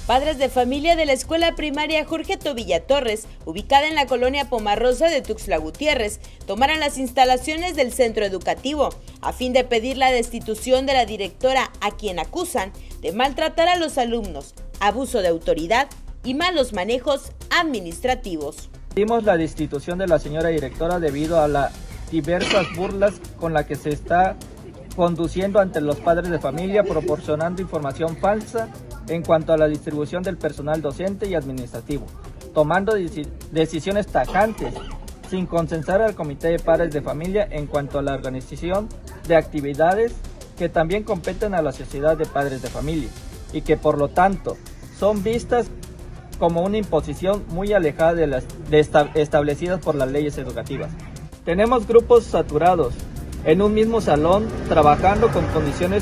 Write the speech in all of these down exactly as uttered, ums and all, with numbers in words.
Padres de familia de la escuela primaria Jorge Tobilla Torres, ubicada en la colonia Pomarrosa de Tuxtla Gutiérrez, tomaron las instalaciones del centro educativo a fin de pedir la destitución de la directora, a quien acusan de maltratar a los alumnos, abuso de autoridad y malos manejos administrativos. Pedimos la destitución de la señora directora debido a las diversas burlas con las que se está conduciendo ante los padres de familia, proporcionando información falsa en cuanto a la distribución del personal docente y administrativo, tomando decisiones tajantes sin consensar al comité de padres de familia en cuanto a la organización de actividades que también competen a la sociedad de padres de familia y que por lo tanto son vistas como una imposición muy alejada de las de esta, establecidas por las leyes educativas. Tenemos grupos saturados en un mismo salón trabajando con condiciones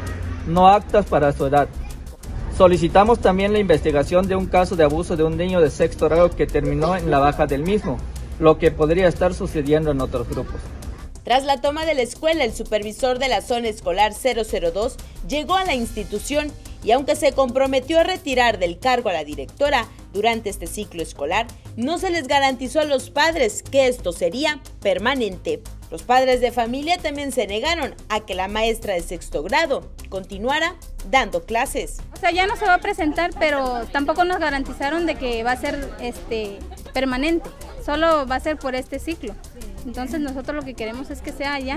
no aptas para su edad. Solicitamos también la investigación de un caso de abuso de un niño de sexto grado que terminó en la baja del mismo, lo que podría estar sucediendo en otros grupos. Tras la toma de la escuela, el supervisor de la zona escolar cero cero dos llegó a la institución y aunque se comprometió a retirar del cargo a la directora durante este ciclo escolar, no se les garantizó a los padres que esto sería permanente. Los padres de familia también se negaron a que la maestra de sexto grado continuara dando clases. O sea, ya no se va a presentar, pero tampoco nos garantizaron de que va a ser este, permanente, solo va a ser por este ciclo. Entonces nosotros lo que queremos es que sea ya.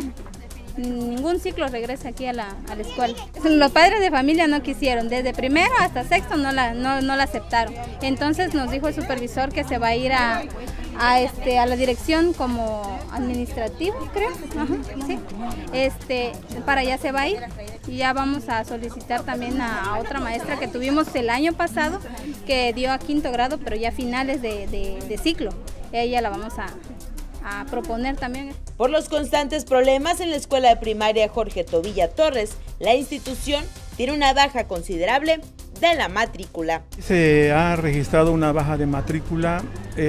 Ningún ciclo regresa aquí a la, a la escuela. Los padres de familia no quisieron, desde primero hasta sexto no la, no, no la aceptaron. Entonces nos dijo el supervisor que se va a ir a, a, este, a la dirección como administrativo, creo, ajá, sí. este, para allá se va a ir. Y ya vamos a solicitar también a, a otra maestra que tuvimos el año pasado, que dio a quinto grado, pero ya finales de, de, de ciclo. Ella la vamos a... a proponer también. Por los constantes problemas en la escuela de primaria Jorge Tobilla Torres, la institución tiene una baja considerable de la matrícula. Se ha registrado una baja de matrícula,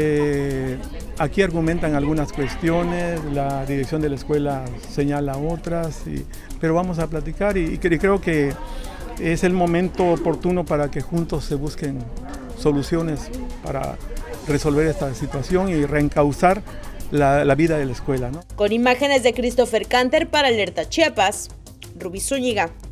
eh, aquí argumentan algunas cuestiones, la dirección de la escuela señala otras, y, pero vamos a platicar y, y creo que es el momento oportuno para que juntos se busquen soluciones para resolver esta situación y reencauzar La, la vida de la escuela, ¿no? Con imágenes de Christopher Canter para Alerta Chiapas, Rubí Zúñiga.